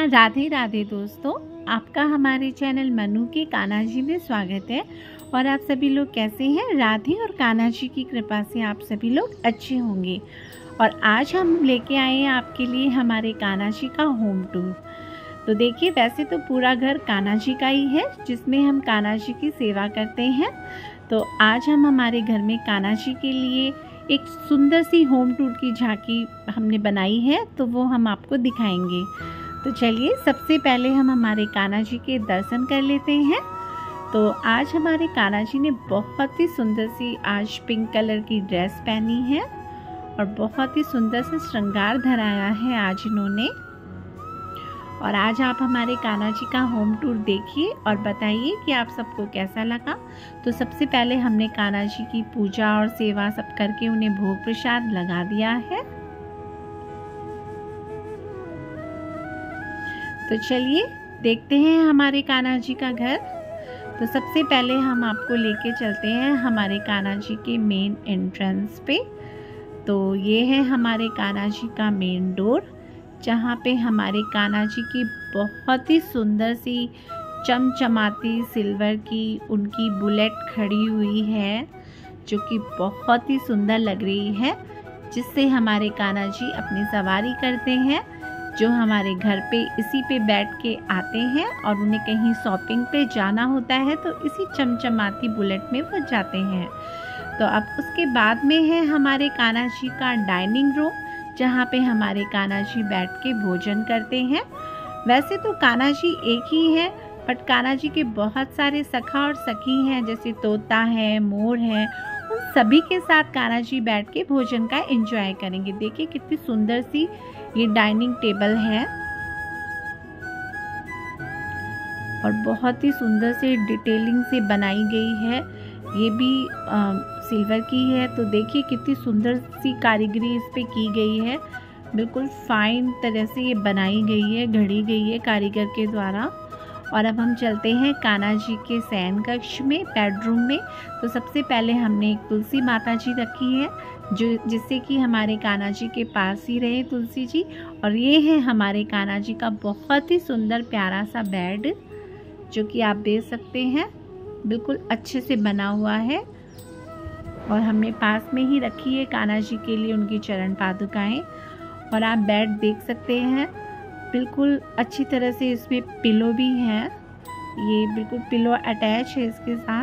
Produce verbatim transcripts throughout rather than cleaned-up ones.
राधे राधे दोस्तों, आपका हमारे चैनल मनु के कान्हा जी में स्वागत है। और आप सभी लोग कैसे हैं? राधे और कान्हा जी की कृपा से आप सभी लोग अच्छे होंगे। और आज हम लेके आए हैं आपके लिए हमारे कान्हा जी का होम टूर। तो देखिए, वैसे तो पूरा घर कान्हा जी का ही है जिसमें हम कान्हा जी की सेवा करते हैं। तो आज हम हमारे घर में कान्हा जी के लिए एक सुंदर सी होम टूर की झांकी हमने बनाई है, तो वो हम आपको दिखाएंगे। तो चलिए, सबसे पहले हम हमारे कान्हा जी के दर्शन कर लेते हैं। तो आज हमारे कान्हा जी ने बहुत ही सुंदर सी आज पिंक कलर की ड्रेस पहनी है और बहुत ही सुंदर से श्रृंगार धराया है आज इन्होंने। और आज आप हमारे कान्हा जी का होम टूर देखिए और बताइए कि आप सबको कैसा लगा। तो सबसे पहले हमने कान्हा जी की पूजा और सेवा सब करके उन्हें भोग प्रसाद लगा दिया है। तो चलिए देखते हैं हमारे कान्हा जी का घर। तो सबसे पहले हम आपको लेके चलते हैं हमारे कान्हा जी के मेन एंट्रेंस पे। तो ये है हमारे कान्हा जी का मेन डोर, जहाँ पे हमारे कान्हा जी की बहुत ही सुंदर सी चमचमाती सिल्वर की उनकी बुलेट खड़ी हुई है, जो कि बहुत ही सुंदर लग रही है, जिससे हमारे कान्हा जी अपनी सवारी करते हैं। जो हमारे घर पे इसी पे बैठ के आते हैं और उन्हें कहीं शॉपिंग पे जाना होता है तो इसी चमचमाती बुलेट में वो जाते हैं। तो अब उसके बाद में है हमारे कान्हा जी का डाइनिंग रूम, जहाँ पे हमारे कान्हा जी बैठ के भोजन करते हैं। वैसे तो कान्हा जी एक ही है, बट कान्हा जी के बहुत सारे सखा और सखी हैं, जैसे तोता है, मोर है। उन सभी के साथ कान्हा जी बैठ के भोजन का एंजॉय करेंगे। देखिए कितनी सुंदर सी ये डाइनिंग टेबल है और बहुत ही सुंदर से डिटेलिंग से बनाई गई है। ये भी आ, सिल्वर की है। तो देखिए कितनी सुंदर सी कारीगरी इस पे की गई है। बिल्कुल फाइन तरह से ये बनाई गई है, घड़ी गई है कारीगर के द्वारा। और अब हम चलते हैं कान्हा जी के शयन कक्ष में, बेडरूम में। तो सबसे पहले हमने एक तुलसी माता जी रखी है, जो जिससे कि हमारे कान्हा जी के पास ही रहे तुलसी जी। और ये है हमारे कान्हा जी का बहुत ही सुंदर प्यारा सा बेड, जो कि आप देख सकते हैं बिल्कुल अच्छे से बना हुआ है। और हमने पास में ही रखी है कान्हा जी के लिए उनकी चरण पादुकाएं। और आप बेड देख सकते हैं, बिल्कुल अच्छी तरह से इसमें पिलो भी है। ये बिल्कुल पिलो अटैच है इसके साथ।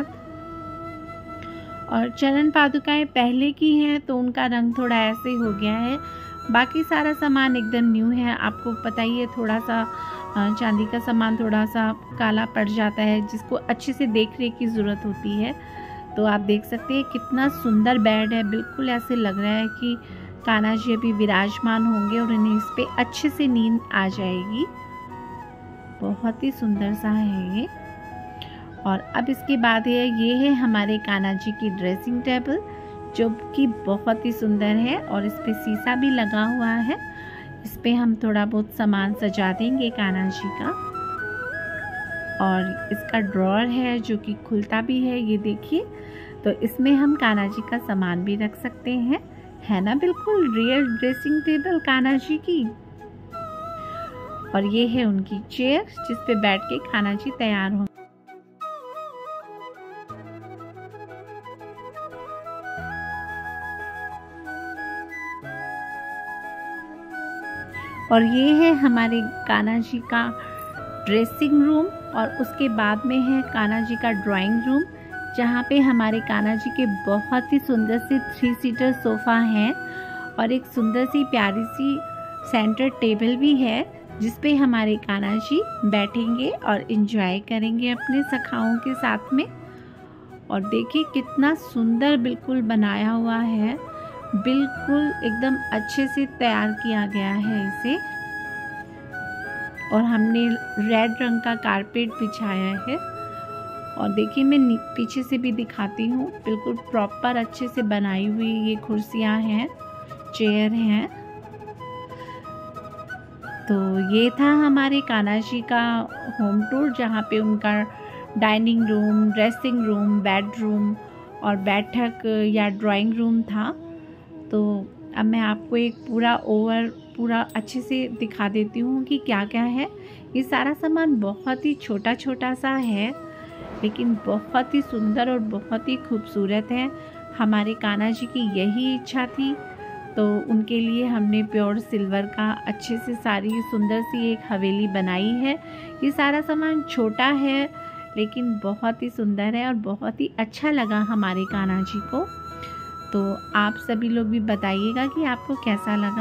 और चरण पादुकाएं पहले की हैं तो उनका रंग थोड़ा ऐसे हो गया है, बाकी सारा सामान एकदम न्यू है। आपको पता ही है, थोड़ा सा चांदी का सामान थोड़ा सा काला पड़ जाता है, जिसको अच्छे से देख रेख की ज़रूरत होती है। तो आप देख सकते हैं कितना सुंदर बेड है। बिल्कुल ऐसे लग रहा है कि कान्हा जी अभी विराजमान होंगे और इन्हें इस पे अच्छे से नींद आ जाएगी। बहुत ही सुंदर सा है ये। और अब इसके बाद है ये है हमारे कान्हा जी की ड्रेसिंग टेबल, जो कि बहुत ही सुंदर है और इस पे शीशा भी लगा हुआ है। इस पे हम थोड़ा बहुत सामान सजा देंगे कान्हा जी का। और इसका ड्रॉअर है जो कि खुलता भी है, ये देखिए। तो इसमें हम कान्हा जी का सामान भी रख सकते हैं, है ना? बिल्कुल real dressing table Kanha ji की। और ये है उनकी चेयर, जिस पे बैठ के कान्हा जी तैयार हो। और ये है हमारे कान्हा जी का ड्रेसिंग रूम। और उसके बाद में है कान्हा जी का ड्राइंग रूम, जहाँ पे हमारे कान्हा जी के बहुत ही सुंदर से थ्री सीटर सोफ़ा है और एक सुंदर सी प्यारी सी सेंटर टेबल भी है, जिस पे हमारे कान्हा जी बैठेंगे और एंजॉय करेंगे अपने सखाओं के साथ में। और देखिए कितना सुंदर बिल्कुल बनाया हुआ है, बिल्कुल एकदम अच्छे से तैयार किया गया है इसे। और हमने रेड रंग का कारपेट बिछाया है। और देखिए, मैं पीछे से भी दिखाती हूँ, बिल्कुल प्रॉपर अच्छे से बनाई हुई ये कुर्सियाँ हैं, चेयर हैं। तो ये था हमारे कान्हा जी का होम टूर, जहाँ पे उनका dining room, dressing room, bedroom और बैठक या ड्राइंग रूम था। तो अब मैं आपको एक पूरा ओवर पूरा अच्छे से दिखा देती हूँ कि क्या क्या है। ये सारा सामान बहुत ही छोटा छोटा सा है, लेकिन बहुत ही सुंदर और बहुत ही खूबसूरत है। हमारे कान्हा जी की यही इच्छा थी, तो उनके लिए हमने प्योर सिल्वर का अच्छे से सारी सुंदर सी एक हवेली बनाई है। ये सारा सामान छोटा है लेकिन बहुत ही सुंदर है और बहुत ही अच्छा लगा हमारे कान्हा जी को। तो आप सभी लोग भी बताइएगा कि आपको कैसा लगा।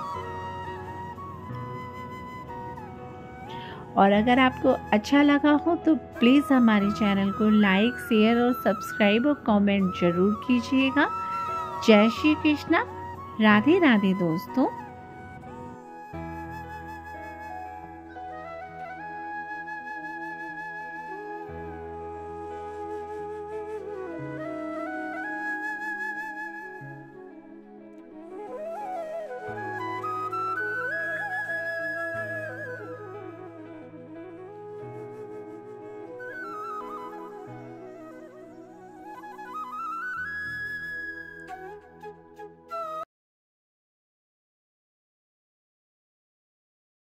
और अगर आपको अच्छा लगा हो तो प्लीज़ हमारे चैनल को लाइक, शेयर और सब्सक्राइब और कमेंट ज़रूर कीजिएगा। जय श्री कृष्णा, राधे राधे दोस्तों।